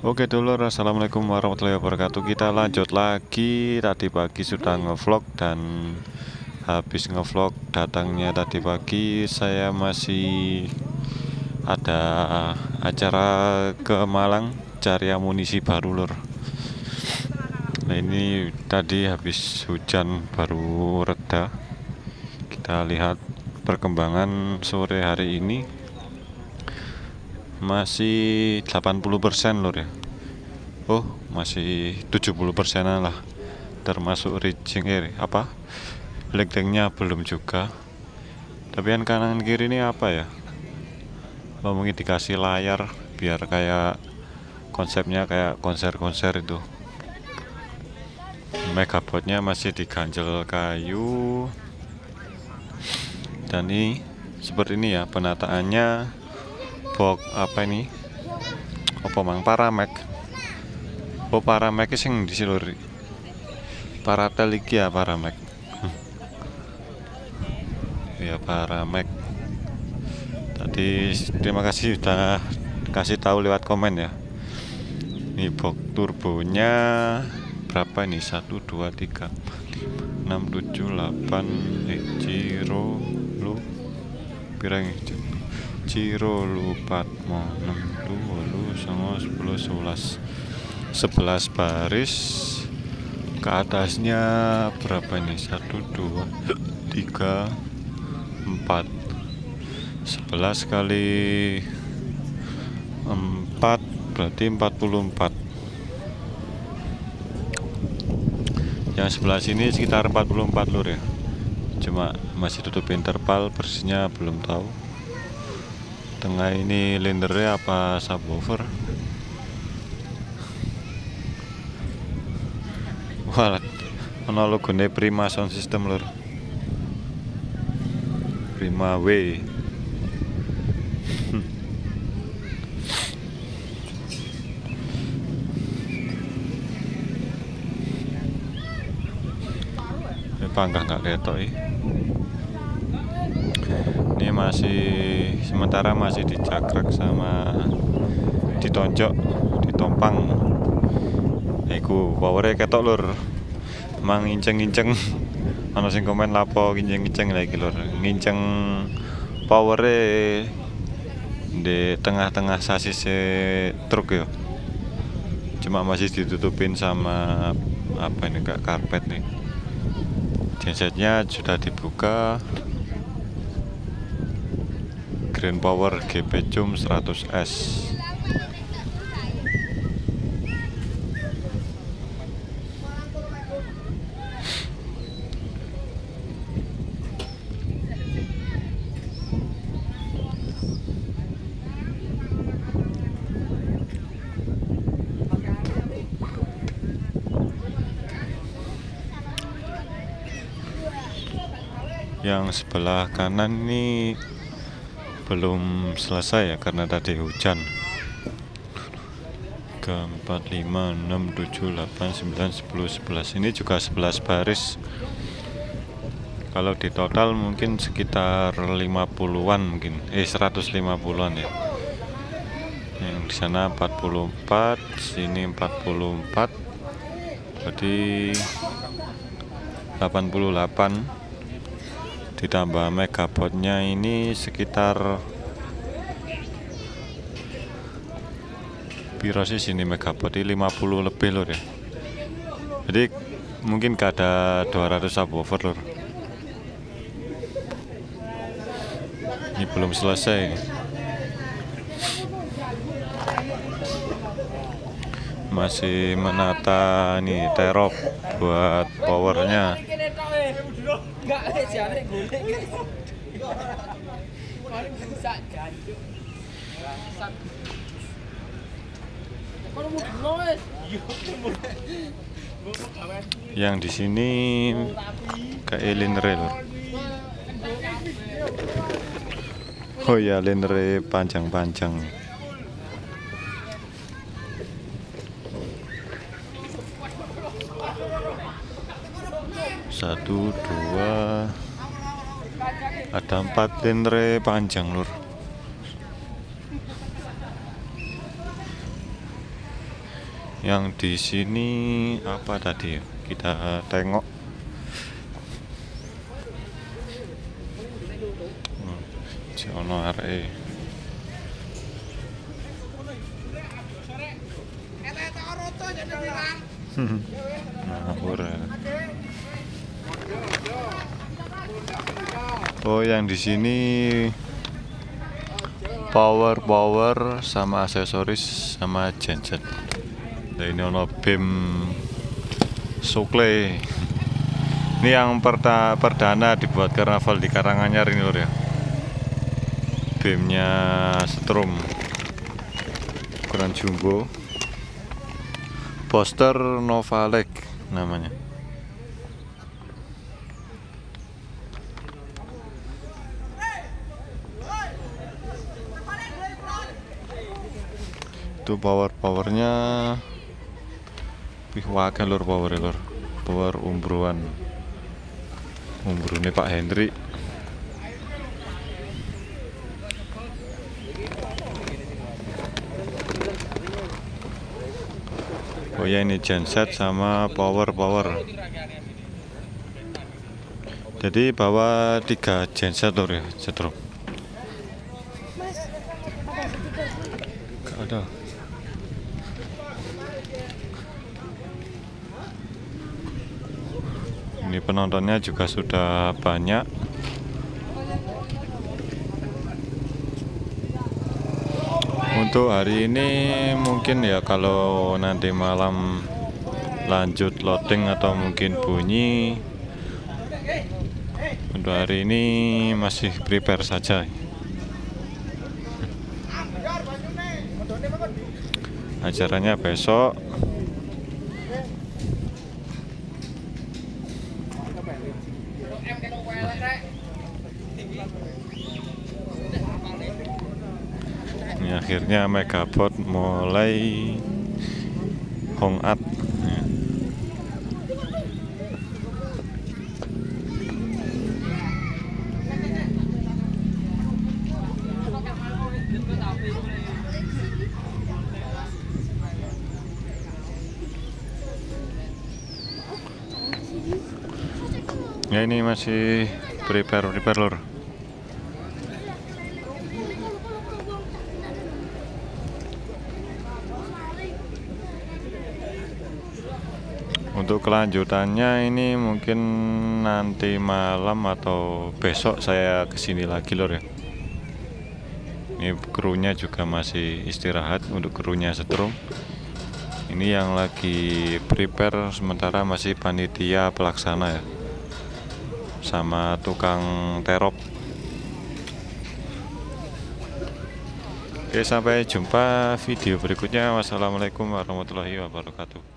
Oke dulur, assalamualaikum warahmatullahi wabarakatuh. Kita lanjut lagi. Tadi pagi sudah ngevlog dan habis ngevlog datangnya tadi pagi saya masih ada acara ke Malang cari amunisi baru lur. Nah ini tadi habis hujan baru reda. Kita lihat perkembangan sore hari ini masih 80% lur ya. Oh, masih 70%-an lah. Termasuk reaching lengkengnya belum juga. Tapi kan kanan kiri ini apa ya? Mungkin dikasih layar biar kayak konsepnya kayak konser-konser itu. Megabotnya masih diganjel kayu. Dan ini seperti ini ya penataannya. Box apa ini? Apa mang Paramek? Oh Paramek sing di silur. Paratel iki ya Paramek. Ya Paramek. Tadi terima kasih sudah kasih tahu lewat komen ya. Ini box turbonya berapa ini? 1 2 3 4 5 6 7 8 Ciro lu pirang Ciro lu 4 mau 6 lu 10 11 baris ke atasnya berapa ini 1 2 3 4 11 kali 4 berarti 44. Yang sebelah sini sekitar 44 lur ya. Cuma masih tutup interval, bersihnya belum tahu. Tengah ini lindernya apa subwoofer. Wah, ono logone Prima Sound System lur. Prima W. Panggah nggak ketok ini masih sementara masih dicakrek sama ditonjok ditompang iku powernya ketok lur emang nginceng ana sing komen lapo nginceng lagi lur nginceng powernya di tengah-tengah sasis truk ya cuma masih ditutupin sama apa ini kak karpet nih. Gensetnya sudah dibuka. Green Power GP Cum 100S. Yang sebelah kanan ini belum selesai ya karena tadi hujan. 3 4 5 6 7 8 9 10 11 ini juga 11 baris. Kalau di total mungkin sekitar 50-an mungkin 150-an ya. Yang di sana 44, sini 44. Jadi 88 ditambah megabotnya ini sekitar piro sih sini megabot ini 50 lebih lur ya. Jadi mungkin gak ada 200 subwoofer lur. Ini belum selesai. Masih menata nih terop buat powernya. Yang di sini kayak linere lur. Oh ya linere panjang-panjang. Satu, dua, ada 4 linere panjang lur. Yang di sini apa tadi ya? Kita tengok. Jono arek. Ngawur. Oh, yang di sini power sama aksesoris sama genset. Nah, ini ono BEM Sukle. Ini yang perdana dibuat karnaval di Karanganyar ini lor ya. BEM-nya Setrum ukuran jumbo. Poster Novalek namanya. Itu powernya wih wakil lur power umbruan umbrune Pak Hendri. Oh ya, ini genset sama power. Jadi bawa 3 genset lur ya, Setrum. Gak ada. Ini penontonnya juga sudah banyak. Untuk hari ini mungkin ya, kalau nanti malam lanjut loading atau mungkin bunyi, untuk hari ini masih prepare saja. Acaranya besok. Ini akhirnya Megabot mulai hangout. Ya, ini masih prepare lur. Untuk kelanjutannya ini mungkin nanti malam atau besok saya kesini lagi lur ya. Ini krunya juga masih istirahat untuk krunya Setrum. Ini yang lagi prepare sementara masih panitia pelaksana ya, sama tukang terop. Oke, sampai jumpa video berikutnya. Wassalamualaikum warahmatullahi wabarakatuh.